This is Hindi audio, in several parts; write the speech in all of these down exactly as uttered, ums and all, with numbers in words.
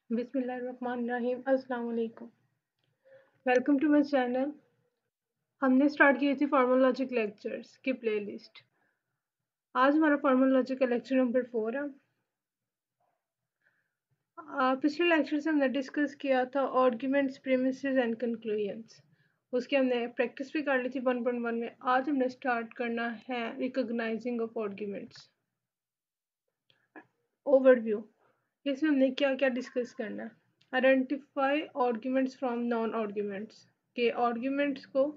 बिस्मिल्लाहिर्रहमानिर्रहीम अस्सलाम वालेकुम। Welcome to my channel. हमने स्टार्ट की थी फार्मोलॉजिक लेक्चर्स की प्लेलिस्ट। आज हमारा फार्मोलॉजी का लेक्चर नंबर फोर है। आ, पिछले लेक्चर से हमने डिस्कस किया था आर्ग्यूमेंट्स, प्रीमिसेस एंड कंक्लूजन्स। उसकी हमने प्रैक्टिस भी कर ली थी वन पॉइंट वन में। आज हमने स्टार्ट करना है रिकॉग्नाइजिंग ऑफ आर्ग्यूमेंट्स। ओवरव्यू, इसमें हमने क्या क्या डिस्कस करना है। Identify arguments from non arguments, के आर्ग्यूमेंट्स को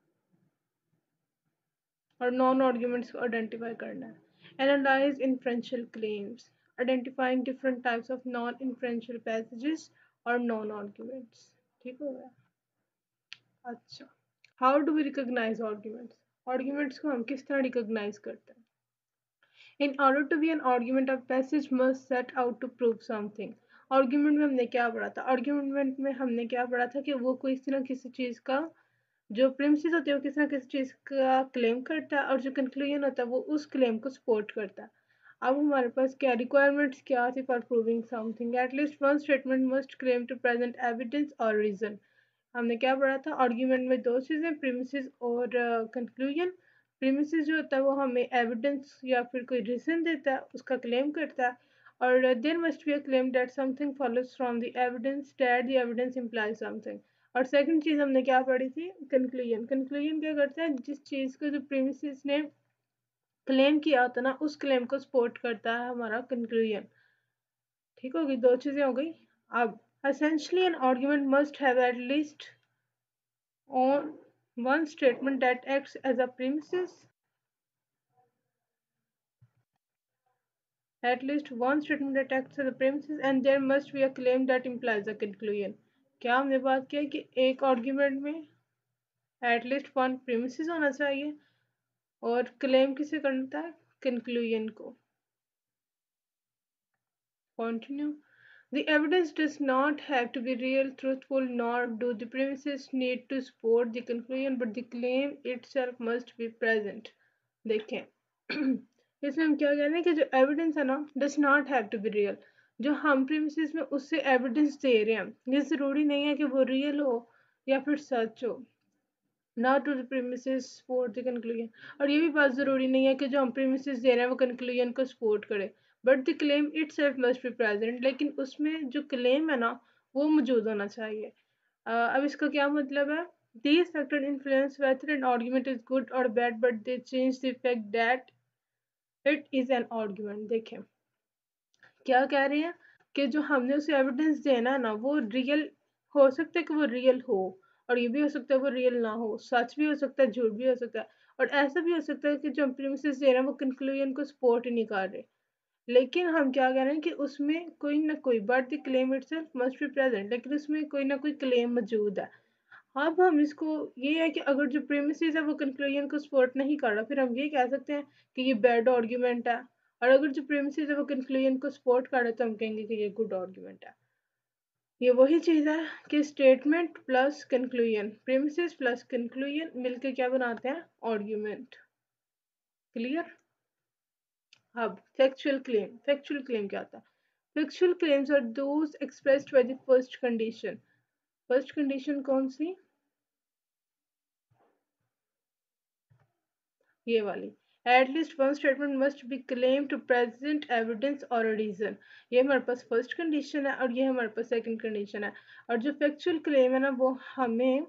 और नॉन आर्ग्यूमेंट्स को आइडेंटिफाई करना है। Analyse inferential claims, identifying different types of non inferential passages और नॉन आर्ग्यूमेंट्स। ठीक हो गया। अच्छा, how do we recognise arguments? Arguments को हम किस तरह रिकॉग्नाइज करते हैं? In order to be an argument, a passage must set out to prove something. Argument में हमने क्या पढ़ा था? आर्ग्यूमेंट में हमने क्या पढ़ा था कि वो कोई किसी ना किसी चीज़ का जो प्रेमिसेस होते हैं वो किसी ना किसी चीज़ का क्लेम करता है, और जो कंक्लूजन होता है वो उस क्लेम को सपोर्ट करता है। अब हमारे पास क्या रिक्वायरमेंट्स क्या थी for proving something? At least one statement must claim to present evidence और रीजन। हमने क्या पढ़ा था? आर्ग्यूमेंट में दो चीज़ें, प्रीमिसेस और कंक्लूजन। प्रीमिसेस जो होता है वो हमें एविडेंस या फिर कोई रीजन देता है, उसका क्लेम करता है। और there must be a claim that something follows from the evidence, that the evidence implies something. और सेकंड चीज़ हमने क्या पढ़ी थी? कंक्लूजन। कंक्लूजन क्या करता है? जिस चीज़ को जो प्रीमिसेस ने क्लेम किया होता है ना, उस क्लेम को सपोर्ट करता है हमारा कंक्लूजन। ठीक होगी, दो चीज़ें हो गई। अब essentially an argument must have at least on one statement that acts as a premises, at least one statement that acts as a premises, and there must be a claim that implies a conclusion. क्या हमने बात किया कि एक आर्ग्यूमेंट में एटलीस्ट वन प्रीमिसेस होना चाहिए, और क्लेम किसे करता है? कंक्लूजन को। Continue. The evidence does not have to be real, truthful, nor do the premises need to support the conclusion, but the claim itself must be present. देखें इसमें हम क्या कह रहे हैं कि जो एविडेंस है ना, does not have to be real. जो हम प्रीमिसेस में उससे एविडेंस दे रहे हैं, ये ज़रूरी नहीं है कि वो रियल हो या फिर सच हो। ना to the premises support the conclusion, और ये भी बात ज़रूरी नहीं है कि जो हम प्रीमिसेस दे रहे हैं वो कंक्लूजन को सपोर्ट करे। But the claim itself must be present, लेकिन उसमें जो क्लेम है ना वो मौजूद होना चाहिए। uh, अब इसका क्या मतलब है? These factors influence whether an argument is good or bad, but they change the fact that it is an argument. देखें क्या कह रहे हैं कि जो हमने उसे एविडेंस देना है ना, वो रियल हो सकता है कि वो रियल हो, और ये भी हो सकता है वो रियल ना हो, सच भी हो सकता है, झूठ भी हो सकता है। और ऐसा भी हो सकता है कि जो हम प्रीमिसेस दे रहे हैं वो कंक्लूजन को सपोर्ट ही नहीं कर रहे। लेकिन हम क्या कह रहे हैं कि उसमें कोई ना कोई, but the claim itself must be present, लेकिन उसमें कोई ना कोई क्लेम मौजूद है। अब हम इसको, ये है कि अगर जो प्रीमिसेस है वो कंक्लूजन को सपोर्ट नहीं कर रहा, फिर हम ये कह सकते हैं कि ये बैड आर्ग्यूमेंट है। और अगर जो प्रीमिसेस है वो कंक्लूजन को सपोर्ट कर रहा है तो हम कहेंगे कि ये गुड आर्ग्यूमेंट है। ये वही चीज़ है कि statement plus conclusion, premises plus conclusion मिलके क्या बनाते हैं? आर्ग्यूमेंट। क्लियर? अब फैक्चुअल क्लेम। फैक्चुअल क्लेम क्या होता है? Factual claims are those expressed by the first condition. First condition कौन सी? ये वाली। At least one statement must be claim to present evidence और रीजन। ये हमारे पास फर्स्ट कंडीशन है, और ये हमारे पास सेकंड कंडीशन है। और जो फैक्चुअल क्लेम है ना वो हमें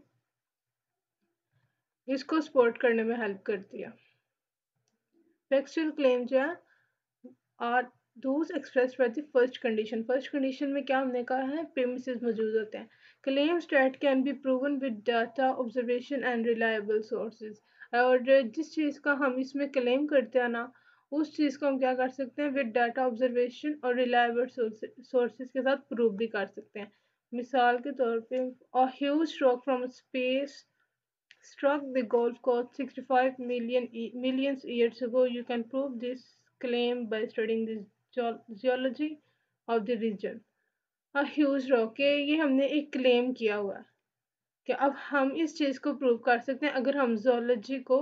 इसको सपोर्ट करने में हेल्प करती है। फैक्चुअल क्लेम जो है are those expressed by the first condition. First condition में क्या हमने कहा है? प्रीमिसेस मौजूद होते हैं। Claims that can be proven with data, observation and reliable sources. और जिस चीज़ का हम इसमें क्लेम करते हैं ना, उस चीज़ को हम क्या कर सकते हैं? विद डाटा, ऑब्जर्वेशन और रिलायबल सोर्सेज के साथ प्रूव भी कर सकते हैं। मिसाल के तौर पे, a huge rock from space struck the Gulf Coast sixty-five million e- millions years ago. You can prove this claim by studying the geo- geology of the region. A huge rock, के ये हमने एक क्लेम किया हुआ है कि अब हम इस चीज़ को प्रूव कर सकते हैं अगर हम जोलॉजी को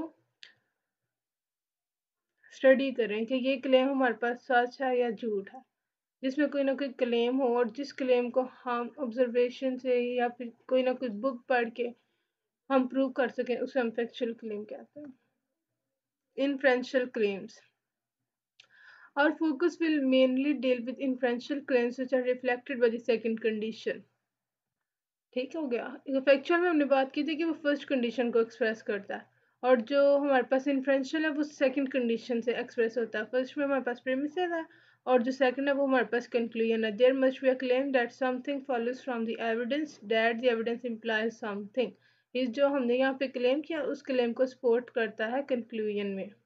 स्टडी करें कि ये क्लेम हमारे पास सच है या झूठ है। जिसमें कोई ना कोई क्लेम हो और जिस क्लेम को हम ऑब्जर्वेशन से या फिर कोई ना कोई बुक पढ़ के हम प्रूव कर सकें, उसे हम फैक्चुअल क्लेम कहते हैं। Inferential claims. Our focus will mainly deal with inferential claims which are reflected by the second condition. ठीक हो गया। फैक्चुअल में हमने बात की थी कि वो फर्स्ट कंडीशन को एक्सप्रेस करता है, और जो हमारे पास इन्फ्रेंशियल है वो सेकंड कंडीशन से एक्सप्रेस होता है। फर्स्ट में हमारे पास प्रीमिसेस है और जो सेकंड है वो हमारे पास कंक्लूजन है। There must be a claim that something follows from the evidence that the evidence implies something. इस जो हमने यहाँ पे क्लेम किया उस क्लेम को सपोर्ट करता है कंक्लूजन में।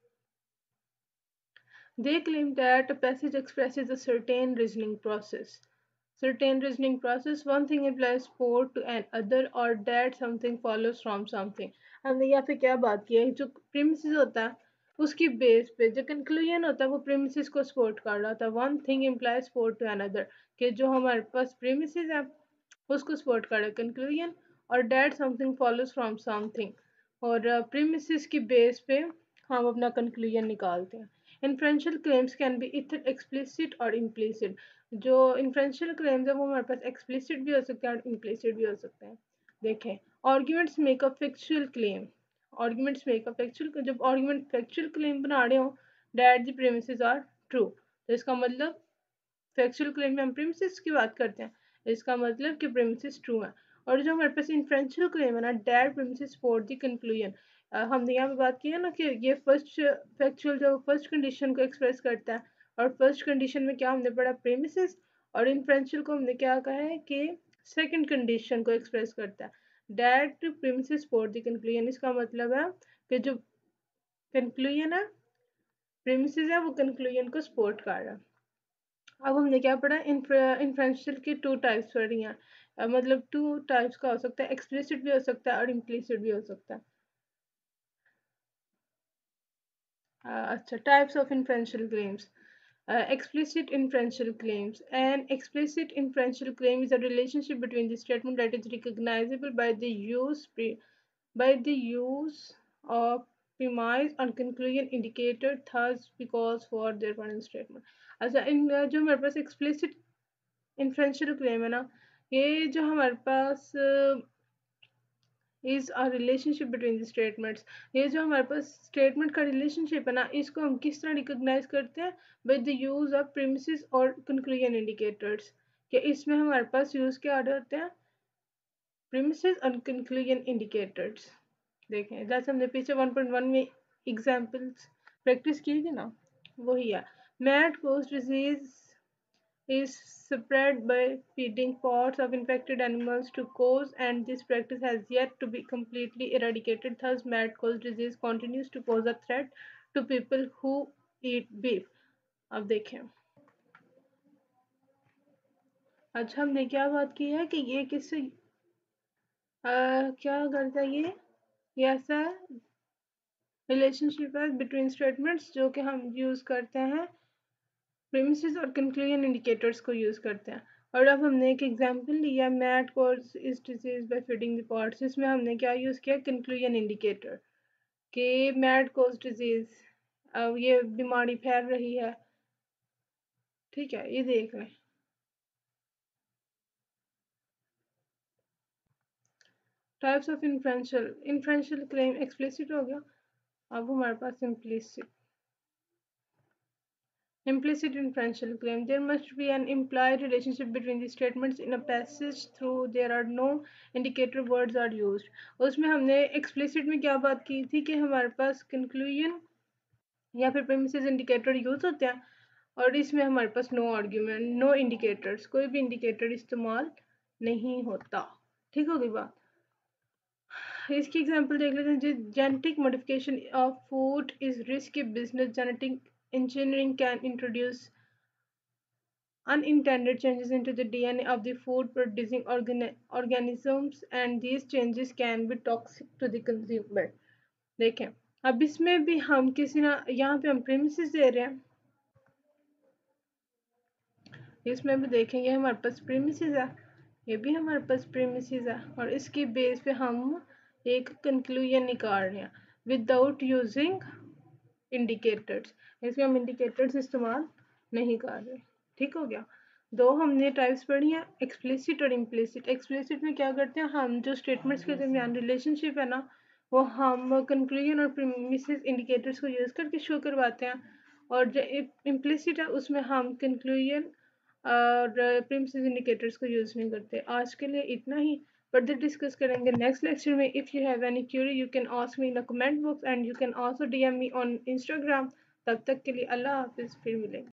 They claim that a passage expresses a certain reasoning process. Certain reasoning process, one thing implies support to another or that something follows from something. हमने यहाँ पे क्या बात की है, जो premises होता है उसकी बेस पे जो कंक्लूजन होता है वो premises को सपोर्ट कर रहा होता है। One thing implies support to another, कि जो हमारे पास premises है उसको सपोर्ट कर रहा है कंक्लूजन, और that something follows from something, और premises की बेस पे हम अपना कंक्लूजन निकालते हैं। Inferential claims can be either explicit और इम्प्लिसिट। जो इन्फ्रेंशियल क्लेम्स है वो हमारे पास एक्सप्लिसिट भी हो सकते हैं और इम्प्लिसिट भी हो सकते हैं। देखें, arguments make a factual claim. Arguments make a factual, जब आर्ग्यूमेंट फैक्चुअल क्लेम बना रहे हो that the premises are true, तो इसका मतलब फैक्चुअल क्लेम में हम प्रीमिसेस की बात करते हैं, इसका मतलब कि प्रीमिसेस ट्रू है। और जो हमारे पास इन्फ्रेंशियल क्लेम है ना, that premises support the conclusion. हमने यहाँ पे बात की है ना कि ये फर्स्ट फैक्चुअल जो फर्स्ट कंडीशन को एक्सप्रेस करता है, और फर्स्ट कंडीशन में क्या हमने पढ़ा, प्रीमिसेस, और इन्फ्रेंशियल को हमने क्या कहा है कि सेकंड कंडीशन को एक्सप्रेस करता है। That premises support the conclusion, इसका मतलब है कि जो कंक्लूजन है, प्रीमिसेस है, वो कंक्लूजन को सपोर्ट कर रहा है। अब हमने क्या पढ़ा, इन्फ्रेंशियल की टू टाइप्स पढ़ी हैं, uh, मतलब टू टाइप्स का हो सकता है, एक्सप्लिसिट भी हो सकता है और इम्प्लिसिट भी हो सकता है। uh, अच्छा, types of inferential claims. Explicit inferential claims. An explicit inferential claim is a relationship between the statement that is recognizable by the use by the use of premise and conclusion indicator, thus because for their final statement. अच्छा, इन जो हमारे पास explicit inferential claim है ना, ये जो हमारे पास is a relationship between the statements. ये जो हमारे पास स्टेटमेंट का रिलेशनशिप है ना, इसको हम किस तरह रिकॉग्नाइज करते हैं, with the use of premises और कंक्लूजन इंडिकेटर्स। कि इसमें हमारे पास यूज क्या होते हैं, प्रीमिसेस और कंक्लूजन इंडिकेटर्स। देखें, जैसे हमने पीछे वन पॉइंट वन में एग्जांपल्स प्रैक्टिस की थी ना, वही है। Mad cow disease is spread by feeding pods of infected animals to cows, and this practice has yet to be completely eradicated. Thus, mad cow disease continues to pose a threat to people who eat beef. अब देखें, अच्छा हमने क्या बात की है कि ये किससे क्या करता है, ये ये ऐसा रिलेशनशिप है बिटवीन स्टेटमेंट्स जो कि हम यूज़ करते हैं, प्रीमिसेस और कंक्लूजन इंडिकेटर्स को यूज़ करते हैं। और अब हमने एक एग्जांपल लिया, mad cow is disease by feeding the pots. इसमें हमने क्या यूज़ किया, कंक्लूजन इंडिकेटर, कि मैट कॉज डिजीज, अब ये बीमारी फैल रही है। ठीक है, ये देख लें। Types of inferential inferential claim explicit हो गया। अब हमारे पास implicit Implicit inferential claim. There must be an implied relationship between the statements in a passage through there are no indicator words are used. उसमें हमने explicit में क्या बात की थी कि हमारे पास conclusion या फिर premises indicator यूज होते हैं, और इसमें हमारे पास no argument, no indicators, कोई भी indicator इस्तेमाल नहीं होता। ठीक होगी बात। इसकी एग्जांपल देख लेते हैं। Genetic modification of food is risky business. Genetic engineering can introduce unintended changes into the D N A of the food producing organ organisms, and these changes can be toxic to the consumer. देखें, अब इसमें भी हम किसी ना, यहाँ पे हम प्रीमिसेस दे रहे हैं, इसमें भी देखेंगे हमारे पास प्रीमिसेस है, ये भी हमारे पास प्रीमिसेस है, और इसकी बेस पे हम एक कंक्लूजन निकाल रहे हैं विदाउट यूजिंग इंडिकेटर्स। इसमें हम इंडिकेटर्स इस्तेमाल नहीं कर रहे। ठीक हो गया। दो हमने टाइप्स पढ़ी हैं, एक्सप्लिसिट और इम्प्लिसिट। एक्सप्लिसिट में क्या करते हैं हम, जो स्टेटमेंट्स के दरमियान रिलेशनशिप है ना, वो हम कंक्लूजन और प्रीमिसेस इंडिकेटर्स को यूज़ करके शो करवाते हैं। और जो इम्प्लिसिट है उसमें हम कंक्लूजन और प्रीमिसेस इंडिकेटर्स को यूज़ नहीं करते। आज के लिए इतना ही, फर्दर डिस्कस करेंगे नेक्स्ट लेक्चर में। If you have any query you can ask me in the comment box and you can also DM me on Instagram. तब तक के लिए अल्लाह हाफिज़, फिर मिलेंगे।